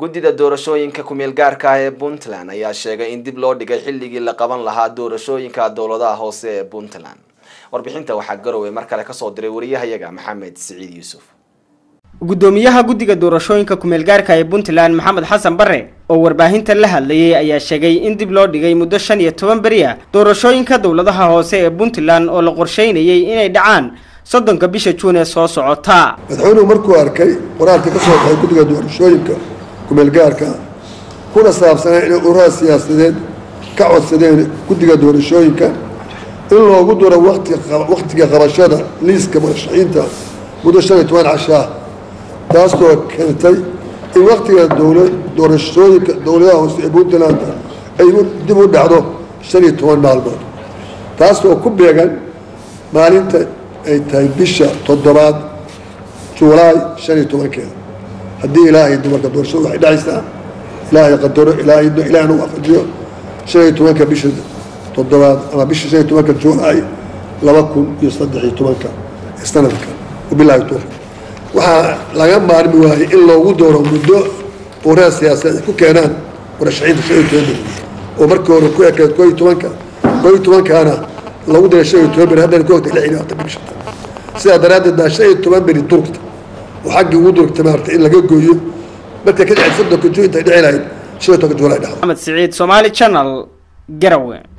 guddida doorashooyinka kumeel gaarka ah ee Puntland ayaa sheegay in dib loo dhigay xilligii la qaban lahaa doorashooyinka dawladaha hoose ee Puntland. warbixinta waxaa Garowe mar kale ka soo diray wariyahayaga Maxamed Saciid Yuusuf. gudoomiyaha guddiga doorashooyinka kumeel gaarka ah ee Puntland Maxamed Xasan Barre oo warbaahinta la hadlayay ayaa sheegay in dib loo dhigay muddo 15 bari ah doorashooyinka dawladaha hoose ee Puntland oo la qorsheynayay inay dhacaan 30 bisha Juun ee soo socota. madaxweynuhu markuu arkay qoraalka ka soo baxay guddiga doorashooyinka kumeel gaarka kuna saabsanaa in ururada siyaasadeed ka codsadeen guddiga doorashooyinka in loogu daro waqtiga qabashada liiska murashaxiinta muddo 15 casha taasoo keentay in waqtiga doorashooyinka dawladaha hoose ee Puntland ay dib u dhacdo 15 maalmood taasoo ku beegan maalinta ay tahay bisha 7 Juulaay 15 haddii ilaahay dumarka doorashada waxay dhacaysaa ilaahay qadaro ilaahayna waafajiyo 15 bisha 7 ama bisha 15 Juulaay 2013 sanadka wabillahi tawfiiq waxaa laga maarmi waayay in loogu dooro muddo ururada siyaasadeed ku keenaan murashaxiinta 15 oo markii hore ku ekeed 12 kana lagu diray 15 bari haddana ku ogtay 16 bisha sida daraaddeed 15 bari durugta وحقي ودرك تمارت إلا جوجو بس كده عصدك جوين تدعي لين شو تقول هذا. محمد سعيد سومالي channel Garowe.